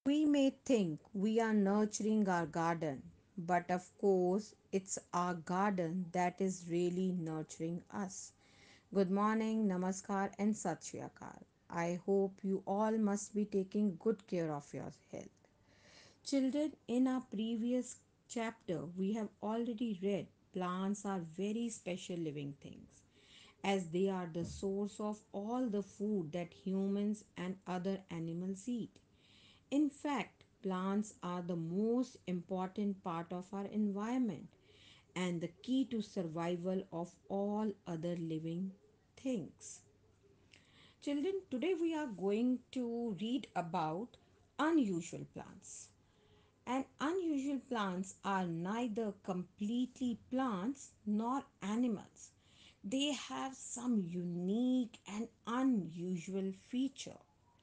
We may think we are nurturing our garden, but of course, it's our garden that is really nurturing us. Good morning, namaskar, and sat shri akal. I hope you all must be taking good care of your health. Children, in our previous chapter, we have already read plants are very special living things as they are the source of all the food that humans and other animals eat. In fact, plants are the most important part of our environment and the key to survival of all other living things. Children, today we are going to read about unusual plants. And unusual plants are neither completely plants nor animals. They have some unique and unusual feature.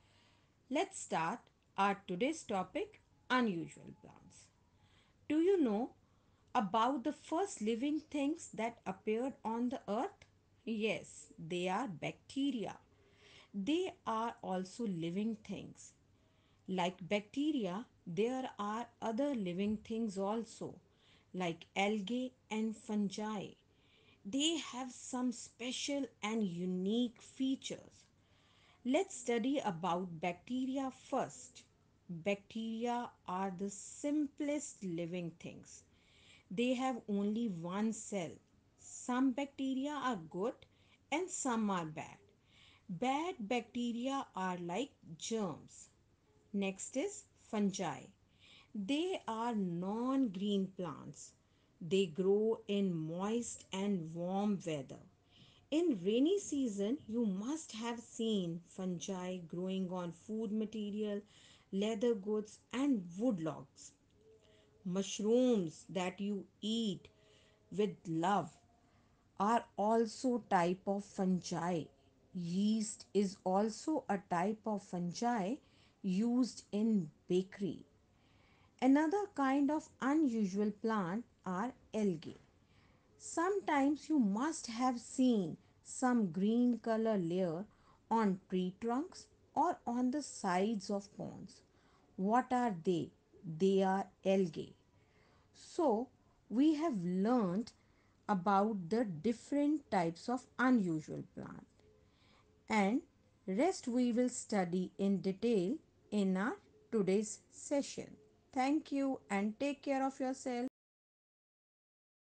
Let's start our today's topic unusual plants. Do you know about the first living things that appeared on the earth? Yes, they are bacteria. They are also living things. Like bacteria, there are other living things also, like algae and fungi. They have some special and unique features. Let's study about bacteria first. Bacteria are the simplest living things. They have only one cell. Some bacteria are good and some are bad. Bad bacteria are like germs. Next is fungi. They are non green plants. They grow in moist and warm weather. In rainy season, you must have seen fungi growing on food material, leather goods, and wood logs. Mushrooms that you eat with love are also type of fungi. Yeast is also a type of fungi used in bakery. Another kind of unusual plant are algae. Sometimes you must have seen some green color layer on tree trunks or on the sides of ponds. What are they? They are algae. So, we have learned about the different types of unusual plant and rest we will study in detail in our today's session. Thank you and take care of yourself.